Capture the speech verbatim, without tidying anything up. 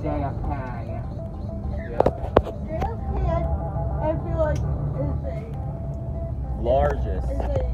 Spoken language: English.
J F K. Yeah. J F K, I, I feel like is a Largest. is a